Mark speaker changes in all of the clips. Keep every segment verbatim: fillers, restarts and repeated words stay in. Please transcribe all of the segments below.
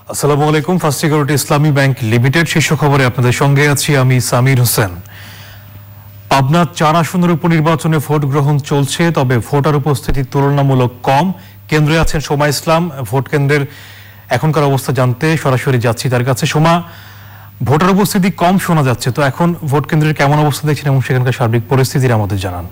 Speaker 1: আসসালামু আলাইকুম। First security Islami bank limited শীর্ষ খবরে আপনাদের সঙ্গে আছি আমি সামির হোসেন। পাবনা চার আসনের উপনির্বাচনে ভোট গ্রহণ চলছে, তবে ভোটার উপস্থিতি তুলনামূলক কম। কেন্দ্রে আছেন সোমা ইসলাম। ভোট কেন্দ্রের এখনকার অবস্থা জানতে সরাসরি যাচ্ছি তার কাছে। সোমা, ভোটার উপস্থিতি কম শোনা যাচ্ছে, তো এখন ভোট কেন্দ্রের কেমন অবস্থা দেখছেন এবং সেখানকার সার্বিক পরিস্থিতির আমাদের জানান।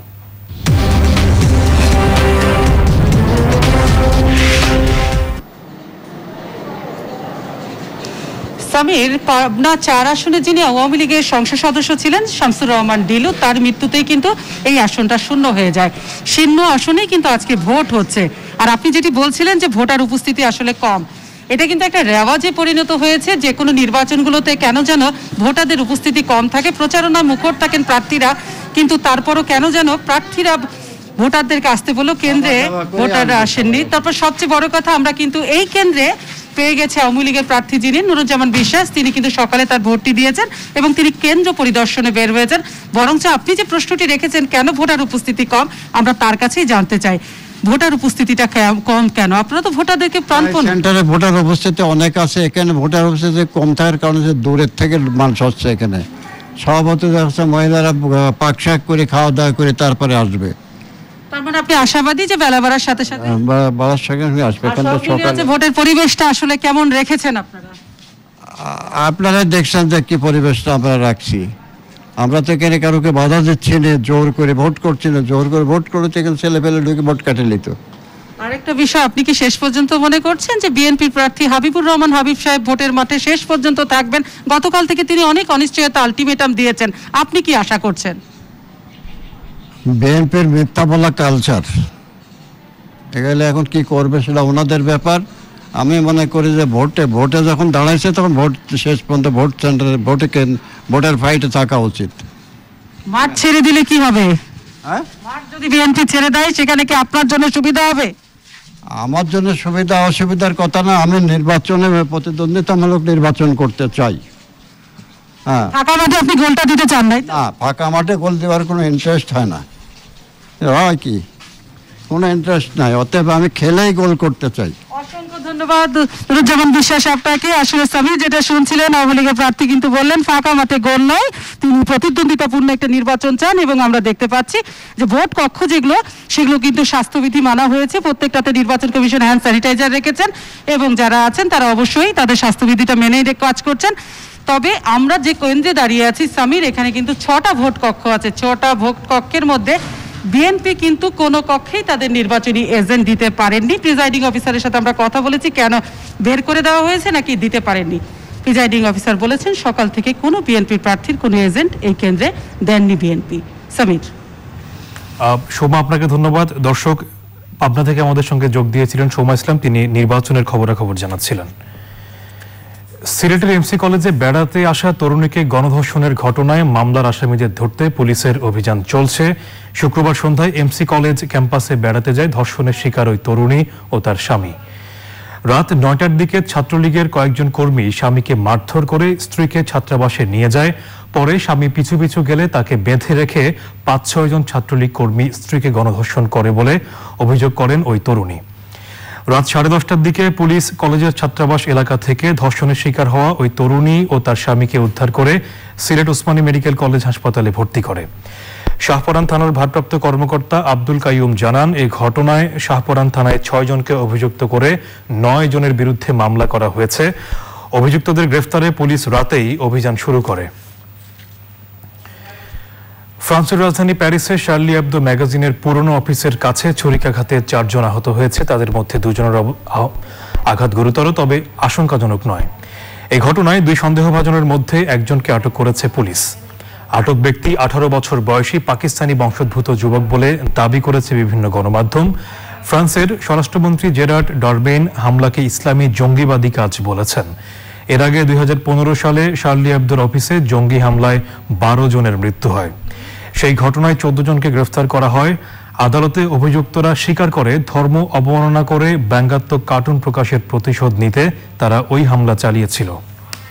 Speaker 2: সামির, পাবনা চার আসনে যিনি আওয়ামী লীগের সংসদ সদস্য ছিলেন শামসুর রহমান ডিলু, তার মৃত্যুতেই কিন্তু এই আসনটা শূন্য হয়ে যায়। শূন্য আসনেই কিন্তু আজকে ভোট হচ্ছে। আর আপনি যেটি বলছিলেন যে ভোটার উপস্থিতি আসলে কম, এটা কিন্তু একটা রেওয়াজে পরিণত হয়েছে। যে কোনো নির্বাচনগুলোতে কেন যেন ভোটারদের উপস্থিতি কম থাকে, প্রচারণা মুখর থাকেন প্রার্থীরা, কিন্তু তারপরও কেন যেন প্রার্থীরা ভোটারদেরকে আসতে বললেও কেন্দ্রে ভোটাররা আসেননি। তারপর সবচেয়ে বড় কথা, আমরা কিন্তু এই কেন্দ্রে পেয়ে গেছে আওয়ামী লীগের প্রার্থী যিনি নুরুজ্জামান বিশ্বাস, তিনি কিন্তু সকালে তার ভোটটি দিয়েছেন এবং তিনি কেন্দ্র পরিদর্শনে বের হয়েছেন। বরঞ্চ আপনি যে প্রশ্নটি রেখেছেন কেন ভোটার উপস্থিতি কম, আমরা তার কাছেই জানতে চাই ভোটার উপস্থিতিটা কম কেন? আপনারা তো ভোটারদেরকে প্রাণপণ।
Speaker 3: সেন্টারে ভোটার উপস্থিতি অনেক আছে, এখানে ভোটার উপস্থিতি কম থাকার কারণে যে দূরের থেকে মানুষ হচ্ছে। এখানে সভাপতি দেখা মহিলারা পাক শাক করে খাওয়া দাওয়া করে তারপরে আসবে।
Speaker 2: তার মানে আপনি আশাবাদী যে বেলা বাড়ার সাথে সাথে
Speaker 3: বাড়ার সঙ্গে আসবে।
Speaker 2: ভোটের পরিবেশটা আসলে কেমন রেখেছেন আপনারা?
Speaker 3: আপনারা দেখছেন যে কি পরিবেশটা আমরা রাখছি। আমরা তো এখানে কারোকে বাধা দিচ্ছি না, জোর করে ভোট করছি না। জোর করে ভোট করেছে এখানে ছেলে পেলে ঢুকে ভোট কাটে নিত।
Speaker 2: আরেকটা বিষয়, আপনি কি শেষ পর্যন্ত মনে করছেন যে বিএনপির প্রার্থী হাবিবুর রহমান হাবিব সাহেব ভোটের মাঠে শেষ পর্যন্ত থাকবেন? গতকাল থেকে তিনি অনেক অনিশ্চয়তা আলটিমেটাম দিয়েছেন, আপনি কি আশা করছেন?
Speaker 3: বিএনপির মিথ্যা বলা কালচার, এগুলো এখন কি করবে সেটা ওনাদের ব্যাপার। আমি মনে করি যে ভোটে ভোটে যখন দাঁড়াইছে তখন ভোট শেষ পর্যন্ত ভোট সেন্টারে ভোটে ভোটের ফাইটে থাকা উচিত।
Speaker 2: মাঠ ছেড়ে দিলে কি হবে? মাঠ যদি বিএনপি ছেড়ে দেয় সেখানে কি আপনার জন্য সুবিধা হবে?
Speaker 3: আমার জন্য সুবিধা অসুবিধার কথা না। আমি নির্বাচনে প্রতিদ্বন্দ্বিতামূলক নির্বাচন করতে চাই। হ্যাঁ,
Speaker 2: ফাঁকা মাঠে আপনি গোলটা দিতে চান না?
Speaker 3: না, ফাঁকা মাঠে গোল দেওয়ার কোনো ইন্টারেস্ট হয় না, হয় কি কোনো ইন্টারেস্ট নাই। অতএব আমি খেলেই গোল করতে চাই।
Speaker 2: অসংখ্য ধন্যবাদ নুরুজ্জামান বিশ্বাস আপনাকে। আসলে সামির যেটা শুনছিলেন, আওয়ামী লীগের প্রার্থী কিন্তু বললেন ফাঁকা মাঠে গোল নয়, তিনি প্রতিদ্বন্দ্বিতাপূর্ণ একটা নির্বাচন চান। এবং আমরা দেখতে পাচ্ছি যে ভোট কক্ষ যেগুলো সেগুলো কিন্তু স্বাস্থ্যবিধি মানা হয়েছে, প্রত্যেকটাতে নির্বাচন কমিশন হ্যান্ড স্যানিটাইজার রেখেছেন এবং যারা আছেন তারা অবশ্যই তাদের স্বাস্থ্যবিধিটা মেনেই কাজ করছেন। তবে আমরা যে কেন্দ্রে দাঁড়িয়ে আছি সামির, এখানে কিন্তু ছটা ভোট কক্ষ আছে। ছটা ভোট কক্ষের মধ্যে বিএনপি কিন্তু কোনো কক্ষেই তাদের নির্বাচনী এজেন্ট দিতে পারেননি। প্রিজাইডিং অফিসারের সাথে আমরা কথা বলেছি, কেন বের করে দেওয়া হয়েছে নাকি দিতে পারেননি। প্রিজাইডিং অফিসার বলেছেন সকাল থেকে কোনো বিএনপি প্রার্থীর কোনো এজেন্ট এই কেন্দ্রে দেননি বিএনপি। সামির,
Speaker 1: সোমা আপনাকে ধন্যবাদ। দর্শক, পাবনা থেকে আমাদের সঙ্গে যোগ দিয়েছিলেন সোমা ইসলাম, তিনি নির্বাচনের খবরাখবর জানাচ্ছিলেন। সিলেটের এমসি কলেজে বেড়াতে আসা তরুণীকে গণধর্ষণের ঘটনায় মামলার আসামিদের ধরতে পুলিশের অভিযান চলছে। শুক্রবার সন্ধ্যায় এমসি কলেজ ক্যাম্পাসে বেড়াতে যায় ধর্ষণের শিকার ওই তরুণী ও তার স্বামী। রাত নয়টার দিকে ছাত্রলীগের কয়েকজন কর্মী স্বামীকে মারধর করে স্ত্রীকে ছাত্রাবাসে নিয়ে যায়। পরে স্বামী পিছু পিছু গেলে তাকে বেঁধে রেখে পাঁচ ছয় জন ছাত্রলীগ কর্মী স্ত্রীকে গণধর্ষণ করে বলে অভিযোগ করেন ওই তরুণী। রাত সাড়ে দশটার দিকে পুলিশ কলেজের ছাত্রাবাস এলাকা থেকে ধর্ষণের শিকার হওয়া ওই তরুণী ও তার স্বামীকে উদ্ধার করে সিলেট ওসমানী মেডিকেল কলেজ হাসপাতালে ভর্তি করে। শাহপরান থানার ভারপ্রাপ্ত কর্মকর্তা আব্দুল কাইয়ুম জানান, এই ঘটনায় শাহপরান থানায় ছয় জনকে অভিযুক্ত করে নয় জনের বিরুদ্ধে মামলা করা হয়েছে। অভিযুক্তদের গ্রেফতারে পুলিশ রাতেই অভিযান শুরু করে। ফ্রান্সের রাজধানী প্যারিসে শার্লি এবদো ম্যাগাজিনের পুরনো অফিসের কাছে ছুরিকাঘাতে চারজন আহত হয়েছে। তাদের মধ্যে দুজনের আঘাত গুরুতর, তবে আশঙ্কাজনক নয়। এই ঘটনায় দুই সন্দেহভাজনের মধ্যে একজনকে আটক করেছে পুলিশ। আটক ব্যক্তি আঠারো বছর বয়সী পাকিস্তানি বংশোদ্ভূত যুবক বলে দাবি করেছে বিভিন্ন গণমাধ্যম। ফ্রান্সের স্বরাষ্ট্রমন্ত্রী জেরার্ড ডারবেন হামলাকে ইসলামী জঙ্গিবাদী কাজ বলেছেন। এর আগে দুই হাজার পনেরো সালে শার্লি এবদোর অফিসে জঙ্গি হামলায় বারো জনের মৃত্যু হয়। সেই ঘটনায় চোদ্দ জনকে গ্রেফতার করা হয়। আদালতে অভিযুক্তরা স্বীকার করে ধর্ম অবমাননা করে ব্যঙ্গাত্মক কার্টুন প্রকাশের প্রতিশোধ নিতে তারা ওই হামলা চালিয়েছিল।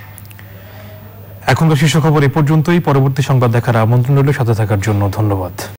Speaker 1: এখনকার শীর্ষ খবর এ পর্যন্তই। পরবর্তী সংবাদ দেখার আমন্ত্রণ রইল। সাথে থাকার জন্য ধন্যবাদ।